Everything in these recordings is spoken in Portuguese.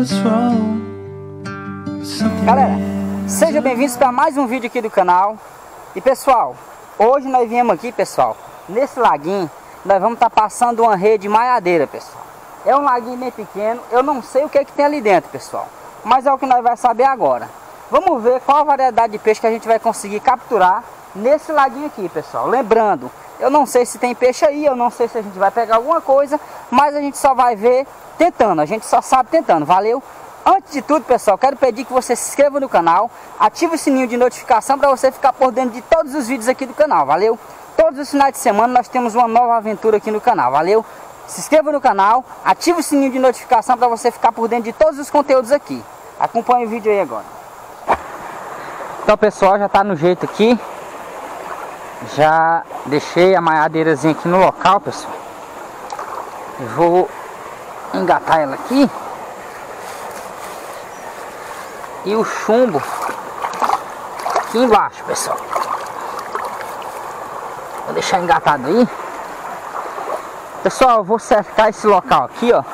Galera, sejam bem-vindos para mais um vídeo aqui do canal. E pessoal, hoje nós viemos aqui, pessoal, nesse laguinho. Nós vamos estar passando uma rede maiadeira, pessoal. É um laguinho bem pequeno, eu não sei o que é que tem ali dentro, pessoal, mas é o que nós vamos saber agora. Vamos ver qual a variedade de peixe que a gente vai conseguir capturar nesse laguinho aqui, pessoal. Lembrando, eu não sei se tem peixe aí, eu não sei se a gente vai pegar alguma coisa, mas a gente só vai ver tentando, a gente só sabe tentando, valeu? Antes de tudo, pessoal, quero pedir que você se inscreva no canal, ative o sininho de notificação para você ficar por dentro de todos os vídeos aqui do canal, valeu? Todos os finais de semana nós temos uma nova aventura aqui no canal, valeu? Se inscreva no canal, ative o sininho de notificação para você ficar por dentro de todos os conteúdos aqui. Acompanhe o vídeo aí agora. Então, pessoal, já está no jeito aqui. Já deixei a maiadeirazinha aqui no local, pessoal. Eu vou engatar ela aqui. E o chumbo aqui embaixo, pessoal. Vou deixar engatado aí. Pessoal, eu vou cercar esse local aqui, ó.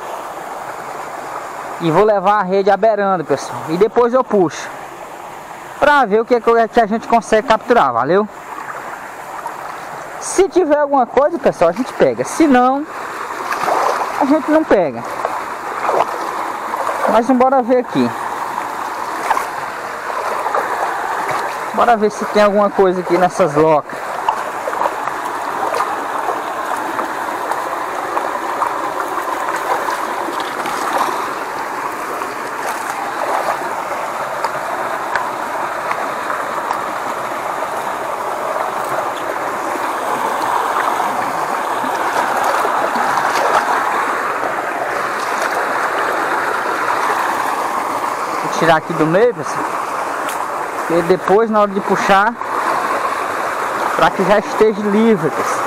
E vou levar a rede aberando, pessoal. E depois eu puxo pra ver o que a gente consegue capturar, valeu? Se tiver alguma coisa, pessoal, a gente pega. Se não, a gente não pega. Mas bora ver aqui. Bora ver se tem alguma coisa aqui nessas locas. Vou tirar aqui do meio, pessoal. E depois, na hora de puxar, para que já esteja livre, pessoal.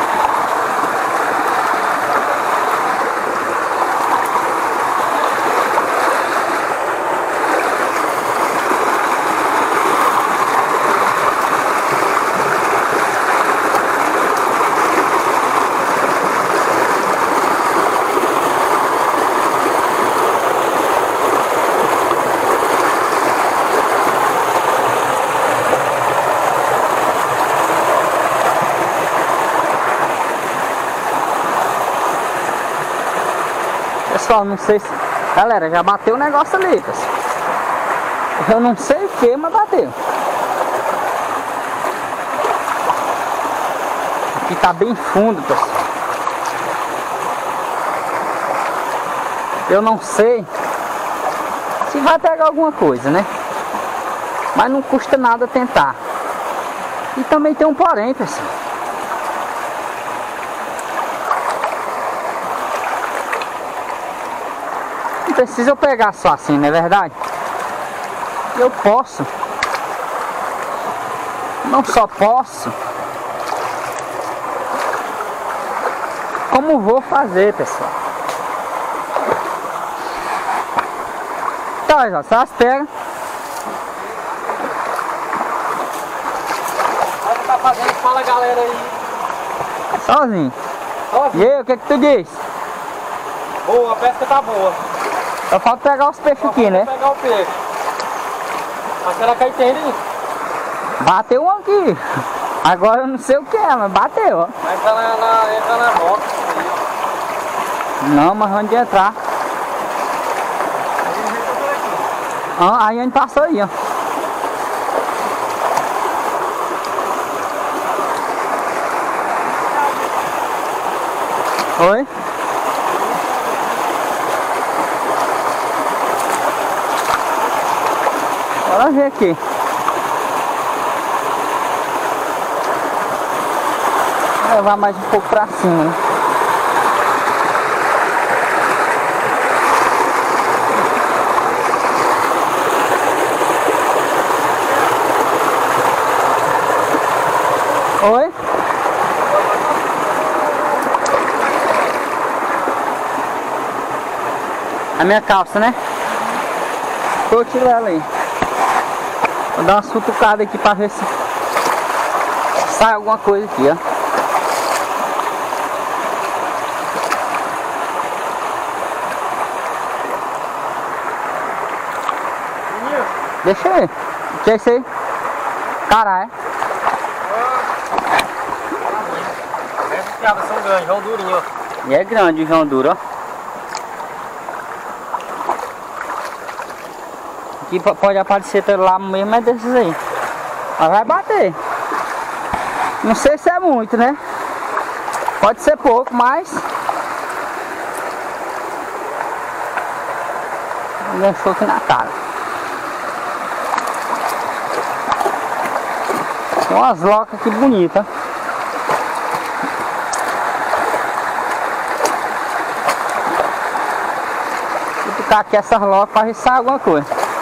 Pessoal, não sei se... Galera, já bateu o negócio ali, pessoal. Eu não sei o que, mas bateu. Aqui tá bem fundo, pessoal. Eu não sei se vai pegar alguma coisa, né? Mas não custa nada tentar. E também tem um porém, pessoal. Não precisa eu pegar só assim, não é verdade? Eu posso. Não só posso, como vou fazer, pessoal. Então, ó, só as pega. O que tá fazendo? Fala, galera aí. Sozinho. E aí, o que tu diz? Boa, a pesca tá boa. Só falta pegar os peixes aqui, né? Pegar o peixe. Mas será que aí tem ali? Bateu um aqui. Agora eu não sei o que é, mas bateu, ó. Vai entrar na moto. Não, mas onde entrar? Ah, aí a gente passou aí, ó. Oi? Bora ver aqui. Vou levar mais um pouco pra cima, né? Oi? A minha calça, né? Eu tiro ela aí. Vou dar uma futucada aqui pra ver se sai alguma coisa aqui, ó. Deixa aí. O que é isso aí? Caralho. Essas piadas são grandes, João Durinho, ó. E é grande o João Duro, ó. Aqui pode aparecer lá mesmo, é desses aí. Mas vai bater. Não sei se é muito, né? Pode ser pouco, mas... Enganchou aqui na cara. Tem umas locas aqui bonitas. Vou ficar aqui essas locas para riscar alguma coisa.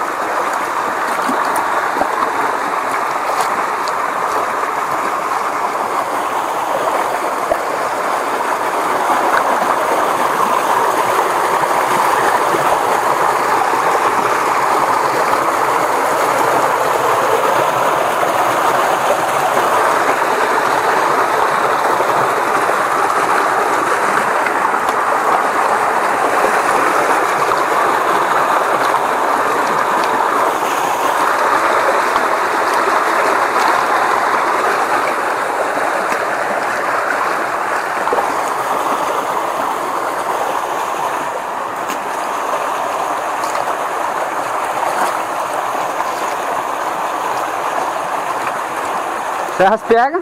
Serras pega.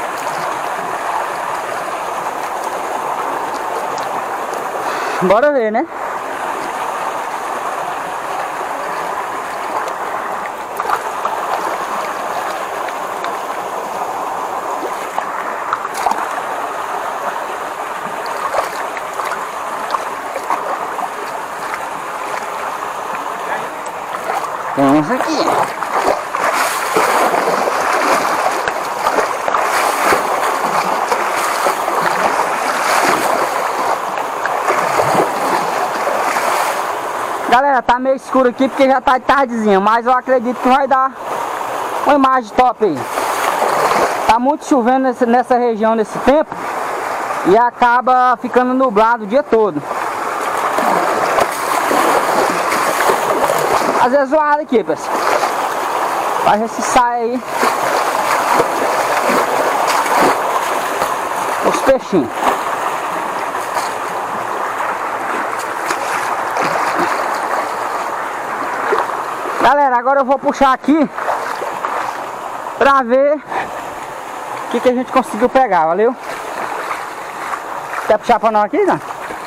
Bora ver, né? Vamos aqui. Galera, tá meio escuro aqui porque já tá de tardezinha, mas eu acredito que vai dar uma imagem top aí. Tá muito chovendo nessa região nesse tempo e acaba ficando nublado o dia todo. Às vezes zoado aqui, pessoal. Vai ver se sai aí os peixinhos. Galera, agora eu vou puxar aqui pra ver o que a gente conseguiu pegar, valeu? Quer puxar pra nós aqui, né?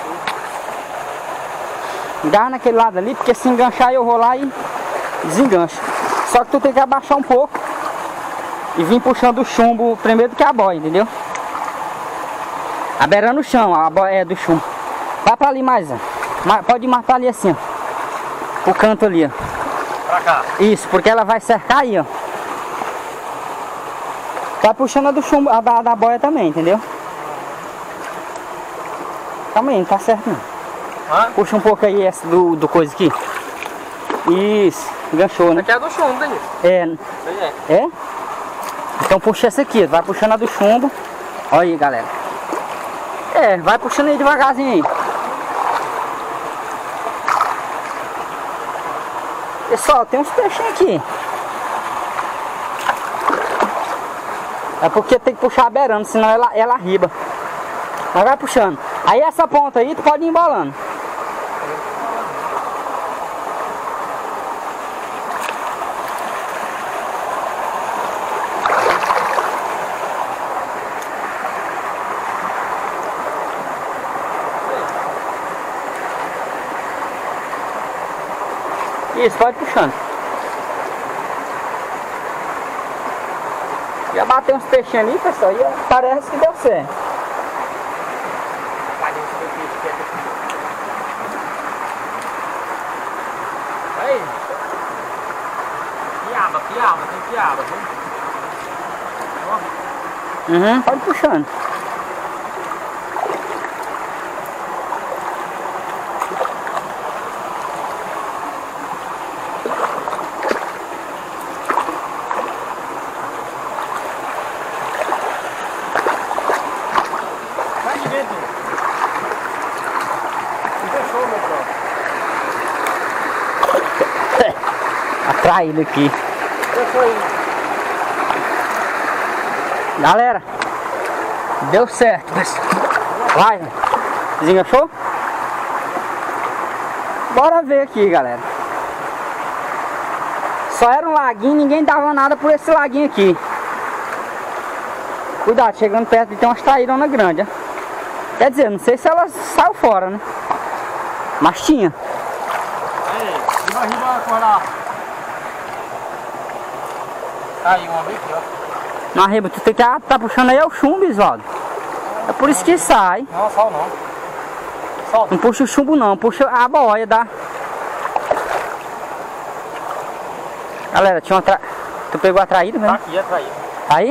Engarra naquele lado ali, porque se enganchar eu vou lá e desengancho. Só que tu tem que abaixar um pouco e vir puxando o chumbo primeiro do que a boia, entendeu? Aberando o chão, a boia é do chumbo. Vai pra ali mais, ó. Pode ir mais pra ali assim, ó. O canto ali, ó. Pra cá. Isso, porque ela vai cercar aí, ó. Vai puxando a do chumbo, a da boia também, entendeu? Calma aí, não tá certo não. Hã? Puxa um pouco aí essa do coisa aqui. Isso, enganchou, né? Aqui é do chumbo, Denis. É. Isso aí é. É? Então puxa essa aqui, vai puxando a do chumbo. Olha aí, galera. É, vai puxando aí devagarzinho aí. Pessoal, tem uns peixinhos aqui. É porque tem que puxar beirando, senão ela arriba. Mas vai puxando. Aí essa ponta aí tu pode ir embolando. Isso, pode puxando. Já bateu uns peixinhos ali, pessoal, e parece que deu certo. Aí. Piaba, tem piaba, viu? Uhum, pode puxando. Vai de dentro. Não fechou, meu brother. Atraído aqui. Galera, deu certo, pessoal. Vai, desenganchou? Bora ver aqui, galera. Só era um laguinho, ninguém dava nada por esse laguinho aqui. Cuidado, chegando perto de ter umas traíronas grandes, ó. Quer dizer, não sei se ela saiu fora, né? Mas tinha. Aí, riba, acordar. Aí, uma vez aqui, ó. Não, Arriba, tu tem que tá puxando aí é o chumbo, Isvaldo. É por isso que sai. Não, sal não. Solta. Não puxa o chumbo não, puxa a boia da... Galera, tinha uma Tu pegou a traíra, né? Tá aqui, a traíra. Aí?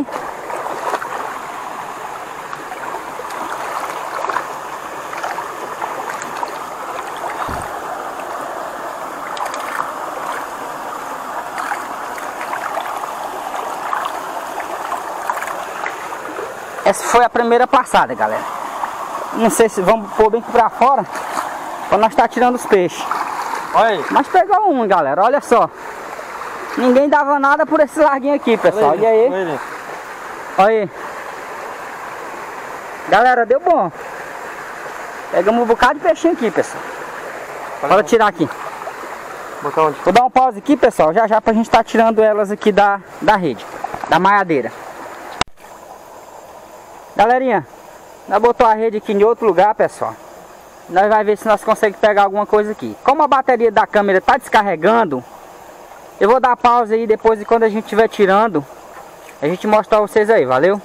Essa foi a primeira passada, galera. Não sei se vamos pôr bem aqui pra fora pra nós estar tirando os peixes. Olha aí. Mas pegou um, galera, olha só. Ninguém dava nada por esse larguinho aqui, pessoal. Olha aí. Olha aí. Galera, deu bom. Pegamos um bocado de peixinho aqui, pessoal. Bora tirar aqui. Botar onde? Vou dar um pause aqui, pessoal, já já pra gente estar tirando elas aqui da rede, da maiadeira. Galerinha, nós botou a rede aqui em outro lugar, pessoal. Nós vai ver se nós conseguimos pegar alguma coisa aqui. Como a bateria da câmera tá descarregando, eu vou dar pausa aí, depois de quando a gente estiver tirando, a gente mostra pra vocês aí, valeu?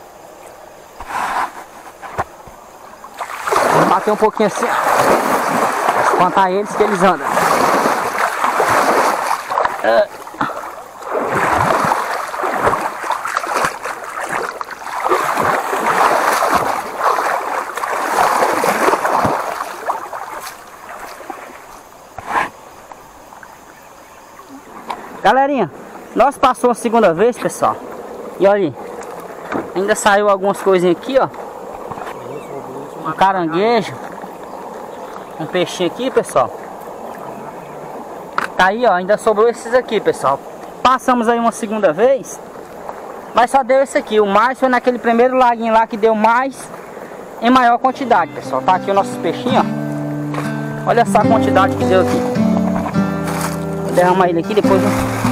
Vou bater um pouquinho assim, ó. Pra espantar eles que eles andam. Galerinha, nós passamos a segunda vez, pessoal. E olha aí, ainda saiu algumas coisinhas aqui, ó. Um caranguejo. Um peixinho aqui, pessoal. Tá aí, ó, ainda sobrou esses aqui, pessoal. Passamos aí uma segunda vez, mas só deu esse aqui. O mais foi naquele primeiro laguinho lá que deu mais, em maior quantidade, pessoal. Tá aqui os nossos peixinhos, ó. Olha só a quantidade que deu aqui. Vou derramar ele aqui depois.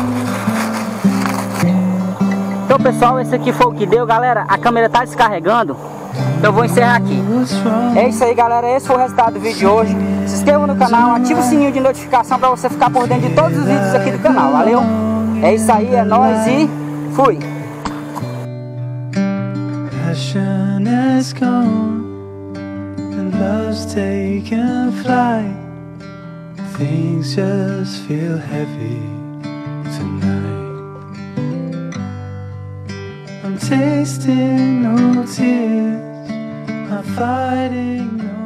Então, pessoal, esse aqui foi o que deu, galera. A câmera tá descarregando, então eu vou encerrar aqui. É isso aí, galera. Esse foi o resultado do vídeo de hoje. Se inscreva no canal, ative o sininho de notificação para você ficar por dentro de todos os vídeos aqui do canal. Valeu? É isso aí, é nóis e fui! Passion is gone and love's taken flight. Things just feel heavy tonight. I'm tasting no tears, I'm fighting no